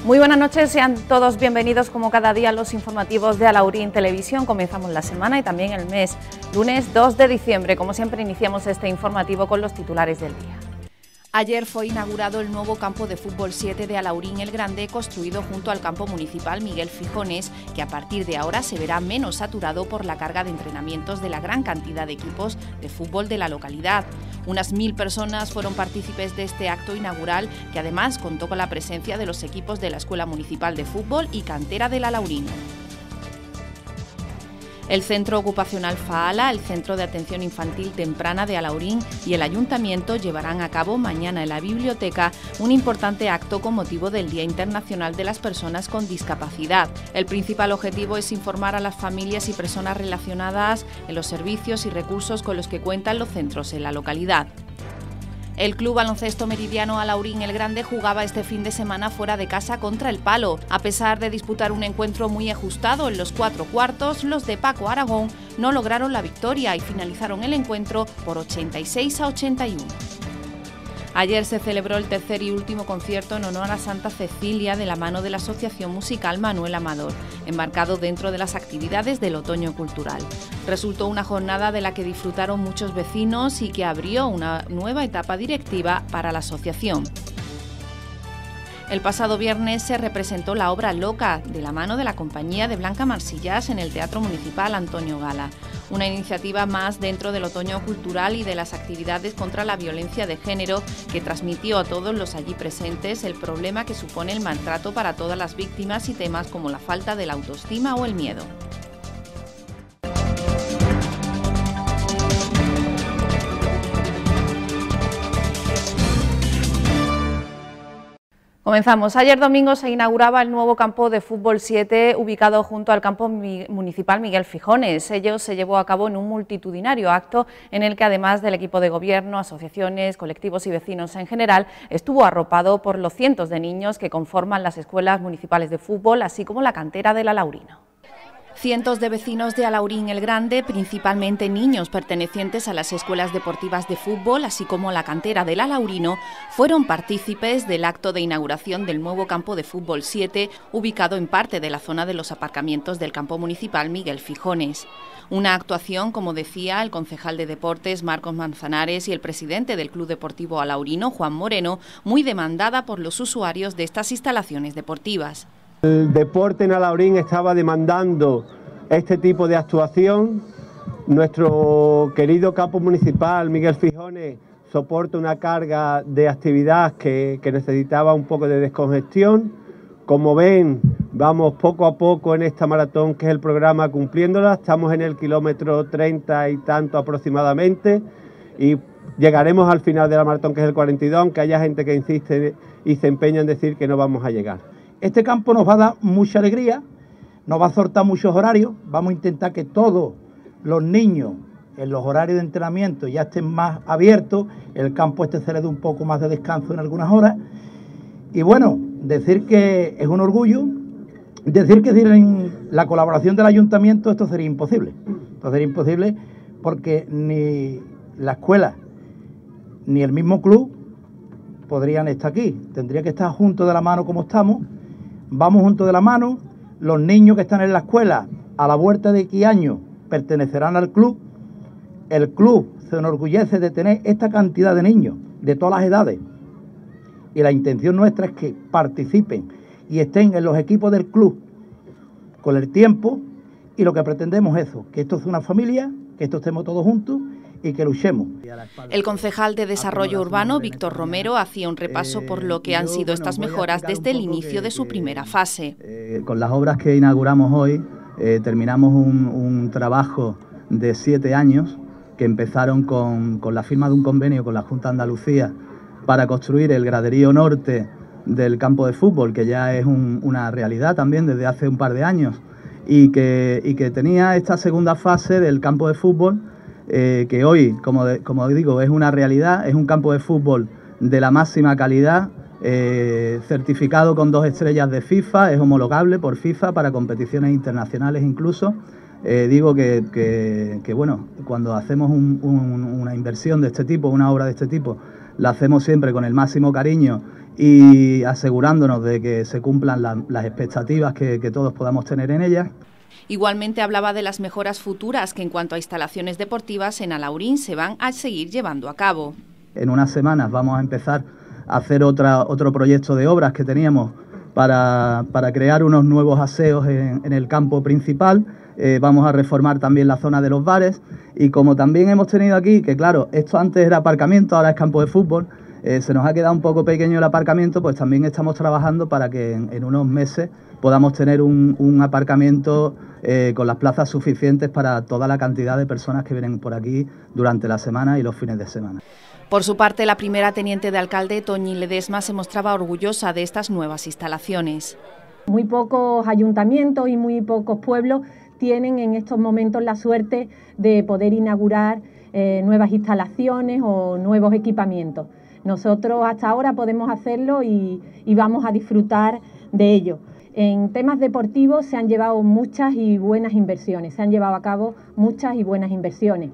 Muy buenas noches, sean todos bienvenidos como cada día a los informativos de Alaurín Televisión. Comenzamos la semana y también el mes, lunes 2 de diciembre. Como siempre iniciamos este informativo con los titulares del día. Ayer fue inaugurado el nuevo campo de fútbol 7 de Alaurín el Grande, construido junto al campo municipal Miguel Fijones, que a partir de ahora se verá menos saturado por la carga de entrenamientos de la gran cantidad de equipos de fútbol de la localidad. Unas 1000 personas fueron partícipes de este acto inaugural, que además contó con la presencia de los equipos de la Escuela Municipal de Fútbol y Cantera del Alaurín. El Centro Ocupacional Faala, el Centro de Atención Infantil Temprana de Alaurín y el Ayuntamiento llevarán a cabo mañana en la biblioteca un importante acto con motivo del Día Internacional de las Personas con Discapacidad. El principal objetivo es informar a las familias y personas relacionadas en los servicios y recursos con los que cuentan los centros en la localidad. El Club Baloncesto Meridiano Alaurín el Grande jugaba este fin de semana fuera de casa contra el Palo. A pesar de disputar un encuentro muy ajustado en los 4 cuartos, los de Paco Aragón no lograron la victoria y finalizaron el encuentro por 86-81. Ayer se celebró el tercer y último concierto en honor a Santa Cecilia de la mano de la Asociación Musical Manuel Amador, embarcado dentro de las actividades del Otoño Cultural. Resultó una jornada de la que disfrutaron muchos vecinos y que abrió una nueva etapa directiva para la asociación. El pasado viernes se representó la obra Loca, de la mano de la compañía de Blanca Marsillas en el Teatro Municipal Antonio Gala. Una iniciativa más dentro del Otoño Cultural y de las actividades contra la violencia de género que transmitió a todos los allí presentes el problema que supone el maltrato para todas las víctimas y temas como la falta de la autoestima o el miedo. Comenzamos. Ayer domingo se inauguraba el nuevo campo de fútbol 7 ubicado junto al campo municipal Miguel Fijones. Ello se llevó a cabo en un multitudinario acto en el que, además del equipo de gobierno, asociaciones, colectivos y vecinos en general, estuvo arropado por los cientos de niños que conforman las escuelas municipales de fútbol, así como la cantera del Alaurino. Cientos de vecinos de Alaurín el Grande, principalmente niños pertenecientes a las escuelas deportivas de fútbol, así como la cantera del Alaurino, fueron partícipes del acto de inauguración del nuevo campo de fútbol 7, ubicado en parte de la zona de los aparcamientos del campo municipal Miguel Fijones. Una actuación, como decía el concejal de Deportes Marcos Manzanares y el presidente del Club Deportivo Alaurino, Juan Moreno, muy demandada por los usuarios de estas instalaciones deportivas. El deporte en Alaurín estaba demandando este tipo de actuación. Nuestro querido campo municipal Miguel Fijones soporta una carga de actividad que necesitaba un poco de descongestión. Como ven, vamos poco a poco en esta maratón que es el programa cumpliéndola. Estamos en el kilómetro 30 y tanto aproximadamente y llegaremos al final de la maratón, que es el 42, aunque haya gente que insiste y se empeña en decir que no vamos a llegar. Este campo nos va a dar mucha alegría, nos va a soltar muchos horarios, vamos a intentar que todos los niños en los horarios de entrenamiento ya estén más abiertos, el campo se le dé un poco más de descanso en algunas horas. Y bueno, decir que es un orgullo, decir que sin la colaboración del ayuntamiento esto sería imposible. Esto sería imposible porque ni la escuela ni el mismo club podrían estar aquí, tendría que estar juntos de la mano como estamos. Vamos juntos de la mano, los niños que están en la escuela a la vuelta de X años pertenecerán al club. El club se enorgullece de tener esta cantidad de niños de todas las edades y la intención nuestra es que participen y estén en los equipos del club con el tiempo, y lo que pretendemos es eso, que esto sea una familia, que esto estemos todos juntos y que luchemos. El concejal de Desarrollo Urbano, Víctor Romero, hacía un repaso por lo que han sido estas mejoras desde el inicio de su primera fase. Con las obras que inauguramos hoy, terminamos un trabajo de 7 años que empezaron con la firma de un convenio con la Junta de Andalucía para construir el graderío norte del campo de fútbol, que ya es una realidad también desde hace un par de años, y que tenía esta segunda fase del campo de fútbol, que hoy, como digo, es una realidad. Es un campo de fútbol de la máxima calidad, certificado con 2 estrellas de FIFA, es homologable por FIFA para competiciones internacionales incluso. Digo que bueno, cuando hacemos una inversión de este tipo, una obra de este tipo, la hacemos siempre con el máximo cariño y asegurándonos de que se cumplan las expectativas que todos podamos tener en ellas. Igualmente hablaba de las mejoras futuras que en cuanto a instalaciones deportivas en Alhaurín se van a seguir llevando a cabo. En unas semanas vamos a empezar a hacer otro proyecto de obras que teníamos para crear unos nuevos aseos en el campo principal. Vamos a reformar también la zona de los bares y como también hemos tenido aquí, que claro, esto antes era aparcamiento, ahora es campo de fútbol, se nos ha quedado un poco pequeño el aparcamiento, pues también estamos trabajando para que en unos meses podamos tener un aparcamiento con las plazas suficientes para toda la cantidad de personas que vienen por aquí durante la semana y los fines de semana. Por su parte, la primera teniente de alcalde, Toñi Ledesma, se mostraba orgullosa de estas nuevas instalaciones. Muy pocos ayuntamientos y muy pocos pueblos tienen en estos momentos la suerte de poder inaugurar nuevas instalaciones o nuevos equipamientos. Nosotros hasta ahora podemos hacerlo y vamos a disfrutar de ello. En temas deportivos se han llevado muchas y buenas inversiones, se han llevado a cabo muchas y buenas inversiones.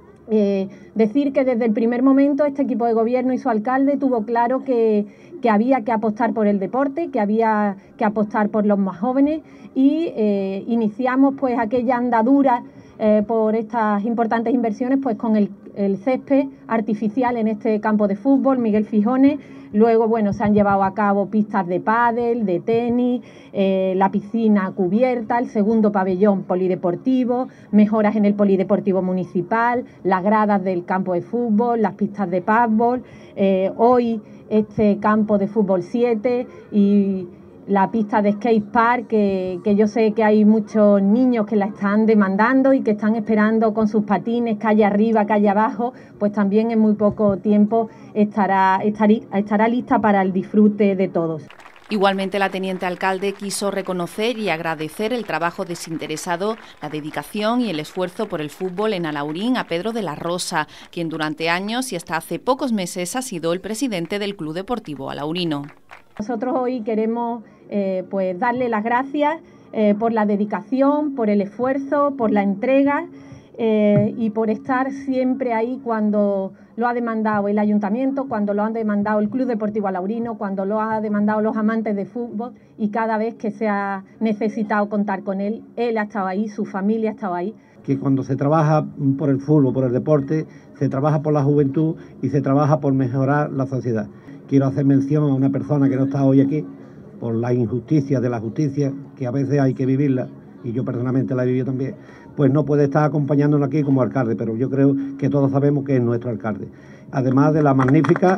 Decir que desde el primer momento este equipo de gobierno y su alcalde tuvo claro que había que apostar por el deporte, que había que apostar por los más jóvenes y iniciamos pues aquella andadura por estas importantes inversiones pues con el césped artificial en este campo de fútbol, Miguel Fijones. Luego, bueno, se han llevado a cabo pistas de pádel, de tenis, la piscina cubierta, el segundo pabellón polideportivo, mejoras en el polideportivo municipal, las gradas del campo de fútbol, las pistas de pádel, hoy este campo de fútbol 7 y la pista de skate park, que yo sé que hay muchos niños que la están demandando y que están esperando con sus patines, calle arriba, calle abajo, pues también en muy poco tiempo estará lista para el disfrute de todos. Igualmente, la teniente alcalde quiso reconocer y agradecer el trabajo desinteresado, la dedicación y el esfuerzo por el fútbol en Alhaurín a Pedro de la Rosa, quien durante años y hasta hace pocos meses ha sido el presidente del Club Deportivo Alhaurino. Nosotros hoy queremos pues darle las gracias por la dedicación, por el esfuerzo, por la entrega y por estar siempre ahí cuando lo ha demandado el ayuntamiento, cuando lo han demandado el Club Deportivo Alhaurino, cuando lo han demandado los amantes de fútbol y cada vez que se ha necesitado contar con él ha estado ahí, su familia ha estado ahí. Que cuando se trabaja por el fútbol, por el deporte, se trabaja por la juventud y se trabaja por mejorar la sociedad. Quiero hacer mención a una persona que no está hoy aquí por la injusticia de la justicia, que a veces hay que vivirla, y yo personalmente la he vivido también, pues no puede estar acompañándonos aquí como alcalde, pero yo creo que todos sabemos que es nuestro alcalde. Además de la magnífica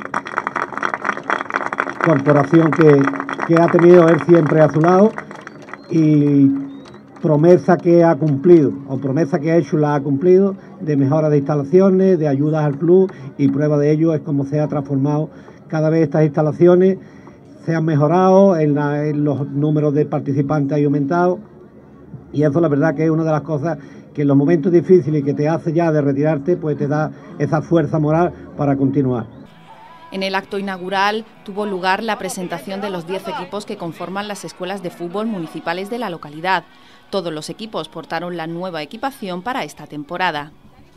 corporación que ha tenido él siempre a su lado y promesa que ha cumplido, o promesa que ha hecho la ha cumplido, de mejora de instalaciones, de ayudas al club, y prueba de ello es cómo se ha transformado cada vez estas instalaciones, se han mejorado, en los números de participantes ha aumentado, y eso la verdad que es una de las cosas que en los momentos difíciles que te hace ya de retirarte, pues te da esa fuerza moral para continuar. En el acto inaugural tuvo lugar la presentación de los 10 equipos que conforman las escuelas de fútbol municipales de la localidad. Todos los equipos portaron la nueva equipación para esta temporada.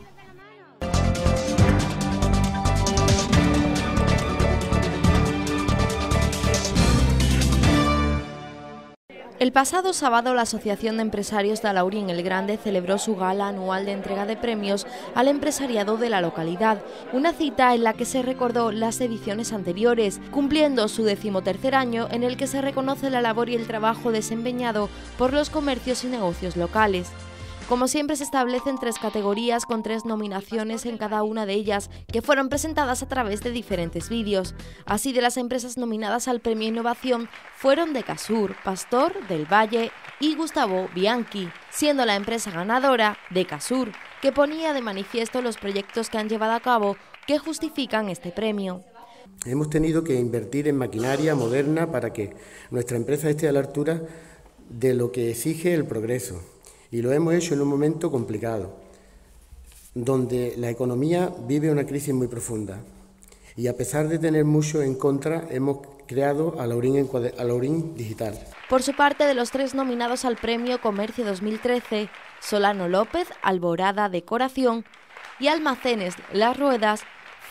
El pasado sábado, la Asociación de Empresarios de Alhaurín el Grande celebró su gala anual de entrega de premios al empresariado de la localidad, una cita en la que se recordó las ediciones anteriores, cumpliendo su 13º año en el que se reconoce la labor y el trabajo desempeñado por los comercios y negocios locales. Como siempre, se establecen 3 categorías con 3 nominaciones en cada una de ellas, que fueron presentadas a través de diferentes vídeos. Así, de las empresas nominadas al Premio Innovación fueron Decasur, Pastor, Del Valle y Gustavo Bianchi, siendo la empresa ganadora Decasur, que ponía de manifiesto los proyectos que han llevado a cabo que justifican este premio. Hemos tenido que invertir en maquinaria moderna para que nuestra empresa esté a la altura de lo que exige el progreso. Y lo hemos hecho en un momento complicado, donde la economía vive una crisis muy profunda. Y a pesar de tener mucho en contra, hemos creado Alhaurín Digital. Por su parte, de los 3 nominados al Premio Comercio 2013, Solano López, Alborada Decoración y Almacenes Las Ruedas,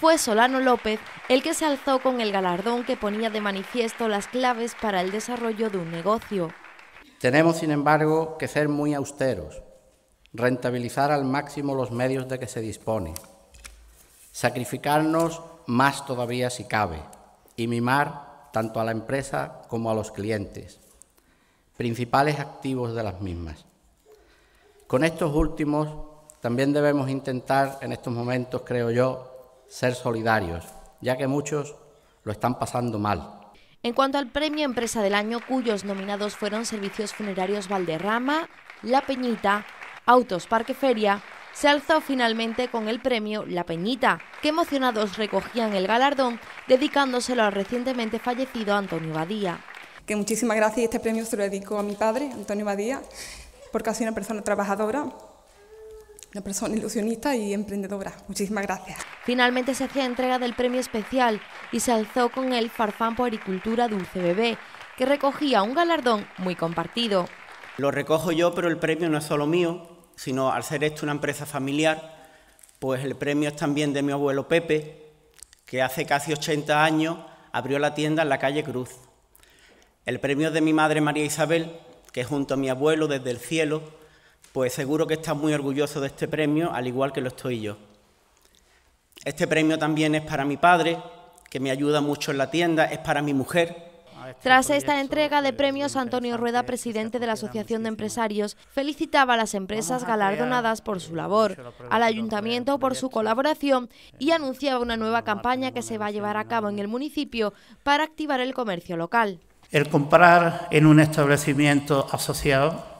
fue Solano López el que se alzó con el galardón que ponía de manifiesto las claves para el desarrollo de un negocio. Tenemos, sin embargo, que ser muy austeros, rentabilizar al máximo los medios de que se dispone, sacrificarnos más todavía si cabe y mimar tanto a la empresa como a los clientes, principales activos de las mismas. Con estos últimos también debemos intentar en estos momentos, creo yo, ser solidarios, ya que muchos lo están pasando mal. En cuanto al premio Empresa del Año, cuyos nominados fueron Servicios Funerarios Valderrama, La Peñita, Autos Parque Feria, se alzó finalmente con el premio La Peñita, que emocionados recogían el galardón, dedicándoselo al recientemente fallecido Antonio Badía. Que muchísimas gracias, y este premio se lo dedico a mi padre, Antonio Badía, porque ha sido una persona trabajadora, una persona ilusionista y emprendedora. Muchísimas gracias. Finalmente se hacía entrega del premio especial y se alzó con el Farfán Puericultura Dulce Bebé, que recogía un galardón muy compartido. Lo recojo yo, pero el premio no es solo mío, sino al ser esto una empresa familiar, pues el premio es también de mi abuelo Pepe, que hace casi 80 años abrió la tienda en la calle Cruz. El premio es de mi madre María Isabel, que junto a mi abuelo desde el cielo, pues seguro que está muy orgulloso de este premio, al igual que lo estoy yo. Este premio también es para mi padre, que me ayuda mucho en la tienda, es para mi mujer. Tras esta entrega de premios, Antonio Rueda, presidente de la Asociación de Empresarios, felicitaba a las empresas galardonadas por su labor, al Ayuntamiento por su colaboración y anunciaba una nueva campaña que se va a llevar a cabo en el municipio para activar el comercio local. El comprar en un establecimiento asociado,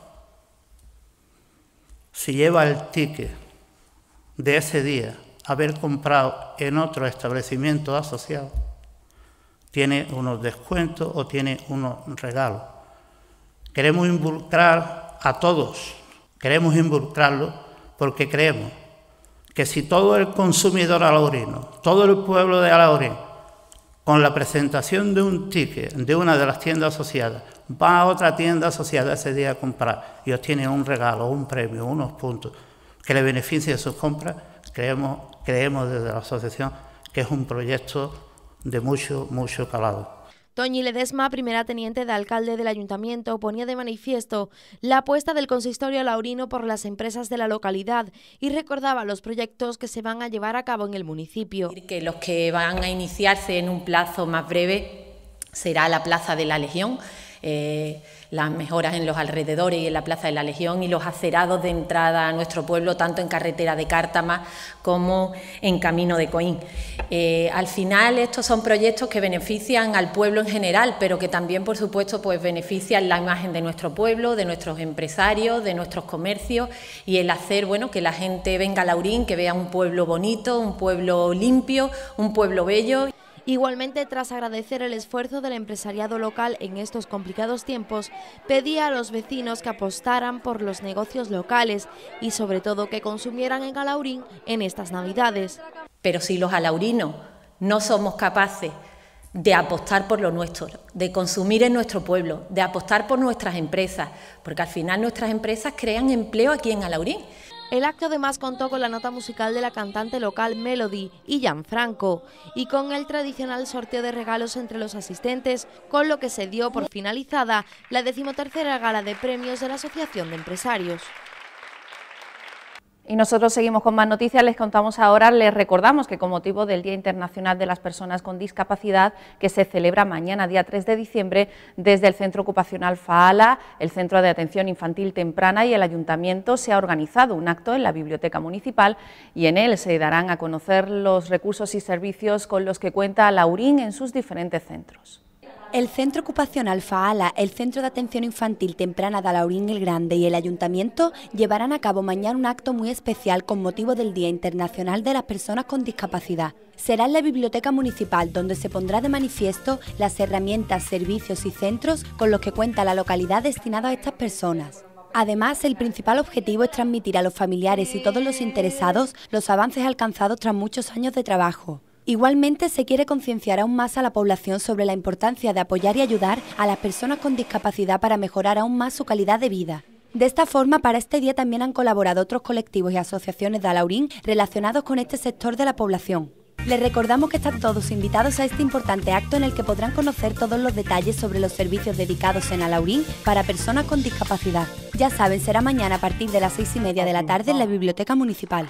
si lleva el ticket de ese día, haber comprado en otro establecimiento asociado, tiene unos descuentos o tiene unos regalos. Queremos involucrar a todos, queremos involucrarlos porque creemos que si todo el consumidor alaurino, todo el pueblo de Alhaurín, con la presentación de un ticket de una de las tiendas asociadas, va a otra tienda asociada ese día a comprar y obtiene un regalo, un premio, unos puntos que le beneficie de sus compras, creemos desde la asociación que es un proyecto de mucho calado. Toñi Ledesma, primera teniente de alcalde del Ayuntamiento, ponía de manifiesto la apuesta del consistorio alaurino por las empresas de la localidad y recordaba los proyectos que se van a llevar a cabo en el municipio. Que los que van a iniciarse en un plazo más breve será la Plaza de la Legión, las mejoras en los alrededores y en la Plaza de la Legión y los acerados de entrada a nuestro pueblo, tanto en carretera de Cártama como en camino de Coín. Al final estos son proyectos que benefician al pueblo en general, pero que también, por supuesto, pues benefician la imagen de nuestro pueblo, de nuestros empresarios, de nuestros comercios y el hacer, bueno, que la gente venga a Alhaurín, que vea un pueblo bonito, un pueblo limpio, un pueblo bello. Igualmente, tras agradecer el esfuerzo del empresariado local en estos complicados tiempos, pedía a los vecinos que apostaran por los negocios locales y sobre todo que consumieran en Alhaurín en estas Navidades. Pero si los alaurinos no somos capaces de apostar por lo nuestro, de consumir en nuestro pueblo, de apostar por nuestras empresas, porque al final nuestras empresas crean empleo aquí en Alhaurín. El acto además contó con la nota musical de la cantante local Melody y Gianfranco y con el tradicional sorteo de regalos entre los asistentes, con lo que se dio por finalizada la 13ª gala de premios de la Asociación de Empresarios. Y nosotros seguimos con más noticias, les contamos ahora, les recordamos que con motivo del Día Internacional de las Personas con Discapacidad, que se celebra mañana, día 3 de diciembre, desde el Centro Ocupacional Faala, el Centro de Atención Infantil Temprana y el Ayuntamiento se ha organizado un acto en la Biblioteca Municipal y en él se darán a conocer los recursos y servicios con los que cuenta Alhaurín en sus diferentes centros. El Centro Ocupacional Faala, el Centro de Atención Infantil Temprana de Alhaurín el Grande y el Ayuntamiento llevarán a cabo mañana un acto muy especial con motivo del Día Internacional de las Personas con Discapacidad. Será en la Biblioteca Municipal, donde se pondrá de manifiesto las herramientas, servicios y centros con los que cuenta la localidad destinados a estas personas. Además, el principal objetivo es transmitir a los familiares y todos los interesados los avances alcanzados tras muchos años de trabajo. Igualmente, se quiere concienciar aún más a la población sobre la importancia de apoyar y ayudar a las personas con discapacidad para mejorar aún más su calidad de vida. De esta forma, para este día también han colaborado otros colectivos y asociaciones de Alhaurín relacionados con este sector de la población. Les recordamos que están todos invitados a este importante acto en el que podrán conocer todos los detalles sobre los servicios dedicados en Alhaurín para personas con discapacidad. Ya saben, será mañana a partir de las 6:30 de la tarde en la Biblioteca Municipal.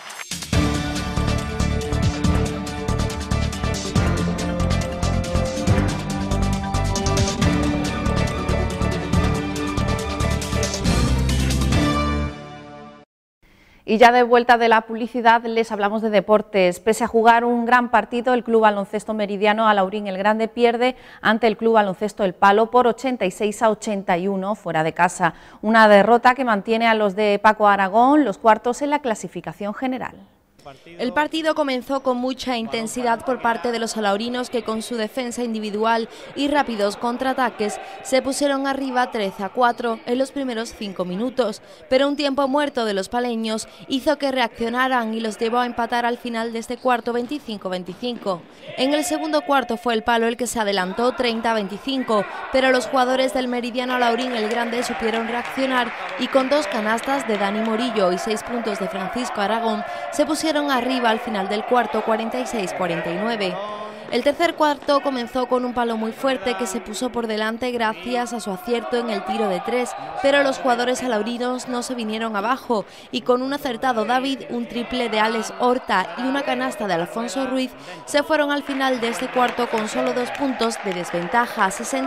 Y ya de vuelta de la publicidad les hablamos de deportes. Pese a jugar un gran partido, el Club Baloncesto Meridiano Alhaurín el Grande pierde ante el Club Baloncesto El Palo por 86-81 fuera de casa. Una derrota que mantiene a los de Paco Aragón los cuartos en la clasificación general. El partido comenzó con mucha intensidad por parte de los alhaurinos que con su defensa individual y rápidos contraataques se pusieron arriba 13-4 en los primeros 5 minutos, pero un tiempo muerto de los paleños hizo que reaccionaran y los llevó a empatar al final de este cuarto 25-25. En el segundo cuarto fue el Palo el que se adelantó 30-25, pero los jugadores del Meridiano Alhaurín el Grande supieron reaccionar y con 2 canastas de Dani Morillo y 6 puntos de Francisco Aragón se pusieron arriba al final del cuarto 46-49. El tercer cuarto comenzó con un Palo muy fuerte que se puso por delante gracias a su acierto en el tiro de 3, pero los jugadores alhaurinos no se vinieron abajo y con un acertado David, un triple de Alex Horta y una canasta de Alfonso Ruiz se fueron al final de este cuarto con solo 2 puntos de desventaja,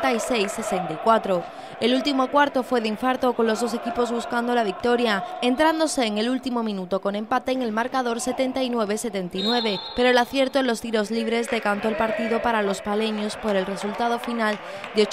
66-64. El último cuarto fue de infarto con los dos equipos buscando la victoria, entrándose en el último minuto con empate en el marcador 79-79, pero el acierto en los tiros libres decantó el partido para los paleños por el resultado final de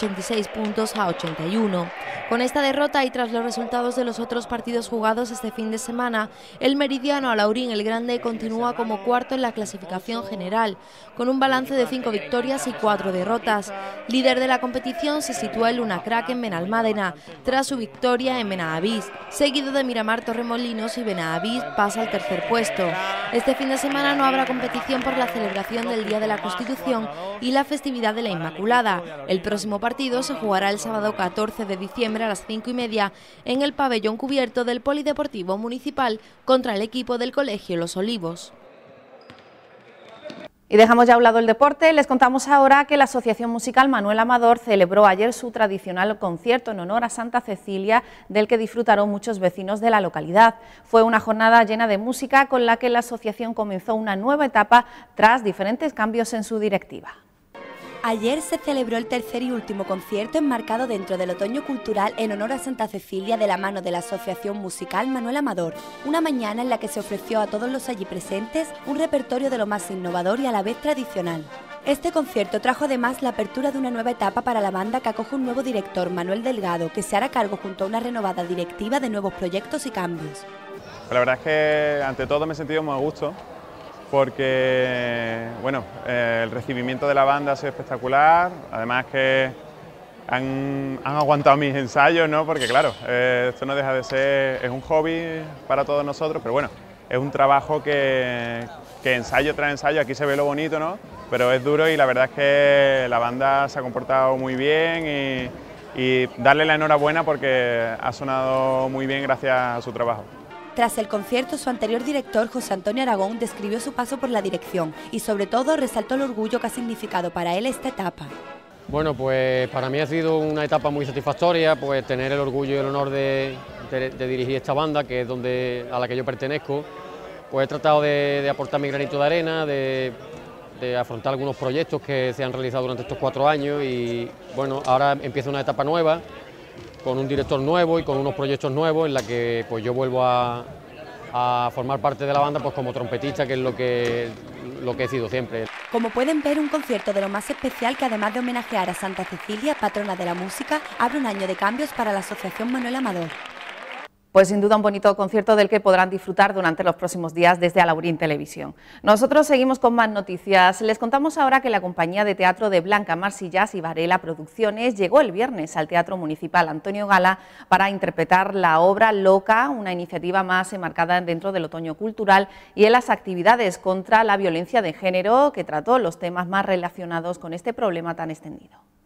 86-81. Con esta derrota y tras los resultados de los otros partidos jugados este fin de semana, el Meridiano Alhaurín el Grande continúa como cuarto en la clasificación general, con un balance de 5 victorias y 4 derrotas. Líder de la competición se sitúa el Lunacrack en Benalmádena, tras su victoria en Benavís, seguido de Miramar Torremolinos y Benavís pasa al tercer puesto. Este fin de semana no habrá competición por la celebración del Día de la Constitución y la festividad de la Inmaculada. El próximo partido se jugará el sábado 14 de diciembre a las 5:30 en el pabellón cubierto del Polideportivo Municipal contra el equipo del Colegio Los Olivos. Y dejamos ya a un lado el deporte, les contamos ahora que la Asociación Musical Manuel Amador celebró ayer su tradicional concierto en honor a Santa Cecilia, del que disfrutaron muchos vecinos de la localidad. Fue una jornada llena de música con la que la asociación comenzó una nueva etapa tras diferentes cambios en su directiva. Ayer se celebró el tercer y último concierto enmarcado dentro del Otoño Cultural en honor a Santa Cecilia de la mano de la Asociación Musical Manuel Amador. Una mañana en la que se ofreció a todos los allí presentes un repertorio de lo más innovador y a la vez tradicional. Este concierto trajo además la apertura de una nueva etapa para la banda que acoge un nuevo director, Manuel Delgado, que se hará cargo junto a una renovada directiva de nuevos proyectos y cambios. La verdad es que ante todo me he sentido muy a gusto, porque bueno, el recibimiento de la banda ha sido espectacular, además que han aguantado mis ensayos, ¿no? Porque claro, esto no deja de ser, es un hobby para todos nosotros, pero bueno, es un trabajo que ensayo tras ensayo, aquí se ve lo bonito, ¿no? Pero es duro y la verdad es que la banda se ha comportado muy bien y darle la enhorabuena porque ha sonado muy bien gracias a su trabajo. Tras el concierto, su anterior director, José Antonio Aragón, describió su paso por la dirección y sobre todo resaltó el orgullo que ha significado para él esta etapa. Bueno, pues para mí ha sido una etapa muy satisfactoria, pues tener el orgullo y el honor de dirigir esta banda, que es a la que yo pertenezco. Pues he tratado de aportar mi granito de arena, de afrontar algunos proyectos que se han realizado durante estos 4 años y bueno, ahora empieza una etapa nueva, con un director nuevo y con unos proyectos nuevos en la que pues yo vuelvo a formar parte de la banda pues como trompetista, que es lo que he sido siempre. Como pueden ver, un concierto de lo más especial que además de homenajear a Santa Cecilia, patrona de la música, abre un año de cambios para la Asociación Manuel Amador. Pues sin duda un bonito concierto del que podrán disfrutar durante los próximos días desde Alhaurín Televisión. Nosotros seguimos con más noticias. Les contamos ahora que la compañía de teatro de Blanca Marsillas y Varela Producciones llegó el viernes al Teatro Municipal Antonio Gala para interpretar la obra Loca, una iniciativa más enmarcada dentro del otoño cultural y en las actividades contra la violencia de género, que trató los temas más relacionados con este problema tan extendido.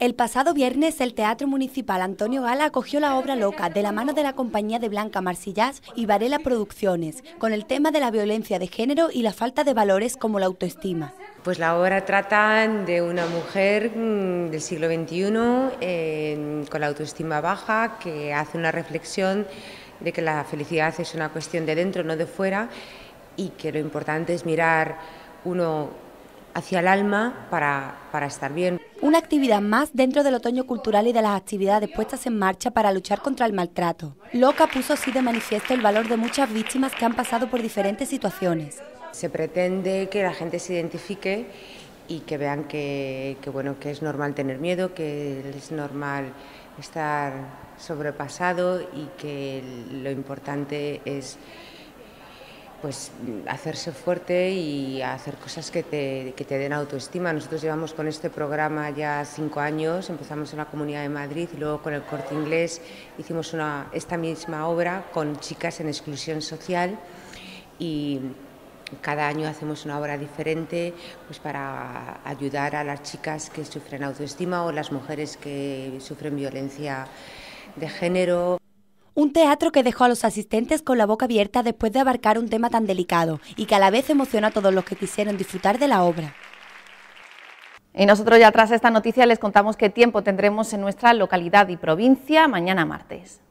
El pasado viernes, el Teatro Municipal Antonio Gala acogió la obra Loca de la mano de la compañía de Blanca Marsillás y Varela Producciones, con el tema de la violencia de género y la falta de valores como la autoestima. Pues la obra trata de una mujer del siglo XXI con la autoestima baja, que hace una reflexión de que la felicidad es una cuestión de dentro, no de fuera, y que lo importante es mirar uno hacia el alma para estar bien. Una actividad más dentro del otoño cultural y de las actividades puestas en marcha para luchar contra el maltrato. Loca puso así de manifiesto el valor de muchas víctimas que han pasado por diferentes situaciones. Se pretende que la gente se identifique y que vean que es normal tener miedo, que es normal estar sobrepasado y que lo importante es pues hacerse fuerte y hacer cosas que te den autoestima. Nosotros llevamos con este programa ya 5 años, empezamos en la Comunidad de Madrid y luego con el Corte Inglés hicimos esta misma obra con chicas en exclusión social y cada año hacemos una obra diferente pues para ayudar a las chicas que sufren autoestima o las mujeres que sufren violencia de género. Un teatro que dejó a los asistentes con la boca abierta después de abarcar un tema tan delicado y que a la vez emociona a todos los que quisieron disfrutar de la obra. Y nosotros ya tras esta noticia les contamos qué tiempo tendremos en nuestra localidad y provincia mañana martes.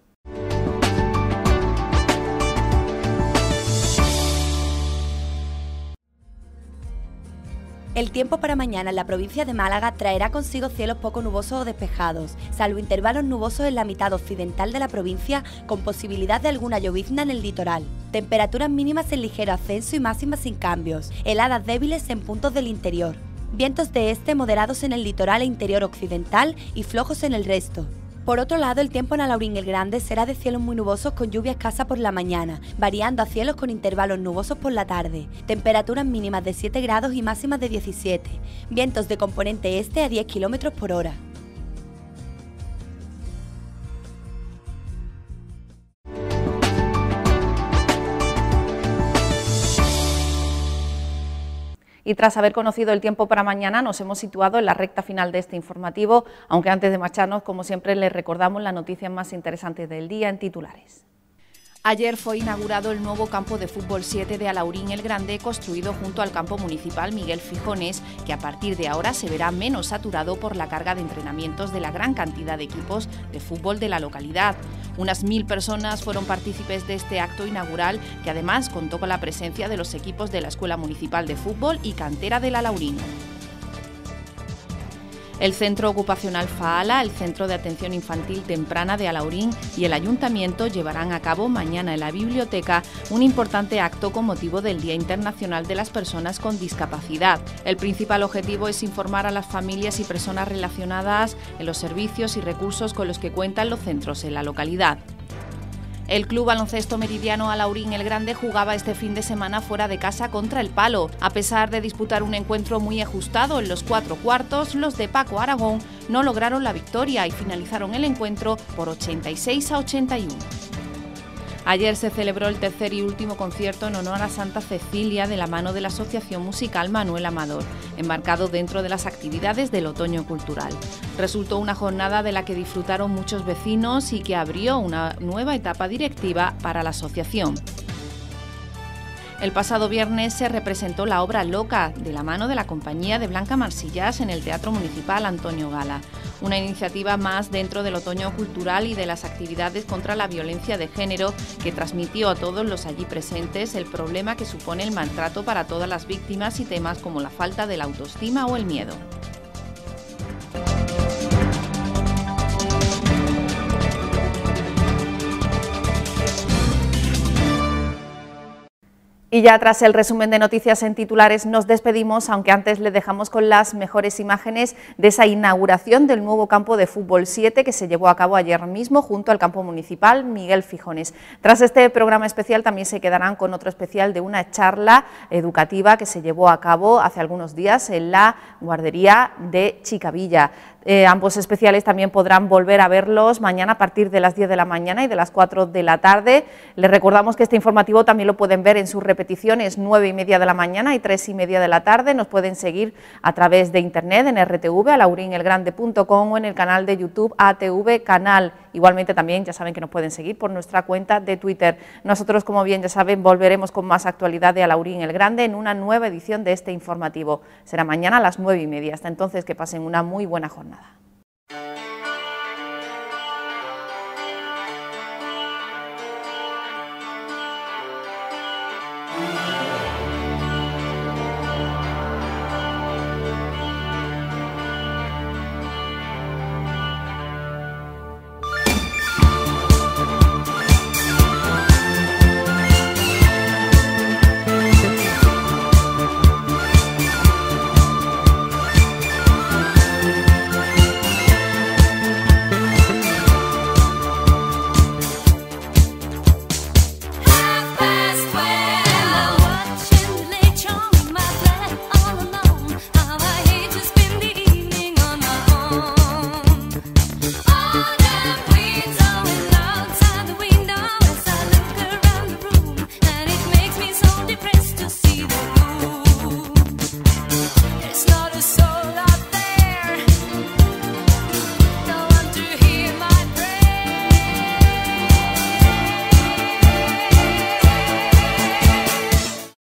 El tiempo para mañana en la provincia de Málaga traerá consigo cielos poco nubosos o despejados, salvo intervalos nubosos en la mitad occidental de la provincia con posibilidad de alguna llovizna en el litoral. Temperaturas mínimas en ligero ascenso y máximas sin cambios, heladas débiles en puntos del interior. Vientos de este moderados en el litoral e interior occidental y flojos en el resto. Por otro lado, el tiempo en Alaurín el Grande será de cielos muy nubosos con lluvia escasa por la mañana, variando a cielos con intervalos nubosos por la tarde. Temperaturas mínimas de 7 grados y máximas de 17. Vientos de componente este a 10 km por hora. Y tras haber conocido el tiempo para mañana, nos hemos situado en la recta final de este informativo, aunque antes de marcharnos, como siempre, les recordamos las noticias más interesantes del día en titulares. Ayer fue inaugurado el nuevo campo de fútbol 7 de Alaurín el Grande, construido junto al campo municipal Miguel Fijones, que a partir de ahora se verá menos saturado por la carga de entrenamientos de la gran cantidad de equipos de fútbol de la localidad. Unas 1000 personas fueron partícipes de este acto inaugural, que además contó con la presencia de los equipos de la Escuela Municipal de Fútbol y Cantera del Alaurín. El Centro Ocupacional Faala, el Centro de Atención Infantil Temprana de Alaurín y el Ayuntamiento llevarán a cabo mañana en la biblioteca un importante acto con motivo del Día Internacional de las Personas con Discapacidad. El principal objetivo es informar a las familias y personas relacionadas en los servicios y recursos con los que cuentan los centros en la localidad. El Club Baloncesto Meridiano Alaurín el Grande jugaba este fin de semana fuera de casa contra el Palo. A pesar de disputar un encuentro muy ajustado en los 4 cuartos, los de Paco Aragón no lograron la victoria y finalizaron el encuentro por 86-81. Ayer se celebró el tercer y último concierto en honor a Santa Cecilia de la mano de la Asociación Musical Manuel Amador, embarcado dentro de las actividades del otoño cultural. Resultó una jornada de la que disfrutaron muchos vecinos y que abrió una nueva etapa directiva para la asociación. El pasado viernes se representó la obra Loca, de la mano de la compañía de Blanca Marsillás en el Teatro Municipal Antonio Gala. Una iniciativa más dentro del otoño cultural y de las actividades contra la violencia de género que transmitió a todos los allí presentes el problema que supone el maltrato para todas las víctimas y temas como la falta de la autoestima o el miedo. Y ya tras el resumen de noticias en titulares nos despedimos, aunque antes les dejamos con las mejores imágenes de esa inauguración del nuevo campo de fútbol 7 que se llevó a cabo ayer mismo junto al campo municipal Miguel Fijones. Tras este programa especial también se quedarán con otro especial de una charla educativa que se llevó a cabo hace algunos días en la guardería de Chicavilla. Ambos especiales también podrán volver a verlos mañana a partir de las 10 de la mañana y de las 4 de la tarde. Les recordamos que este informativo también lo pueden ver en sus repeticiones 9:30 de la mañana y 3:30 de la tarde. Nos pueden seguir a través de internet en RTV, alaurinelgrande.com o en el canal de YouTube ATV Canal. Igualmente también ya saben que nos pueden seguir por nuestra cuenta de Twitter. Nosotros, como bien ya saben, volveremos con más actualidad de Alaurín el Grande en una nueva edición de este informativo. Será mañana a las 9:30. Hasta entonces, que pasen una muy buena jornada.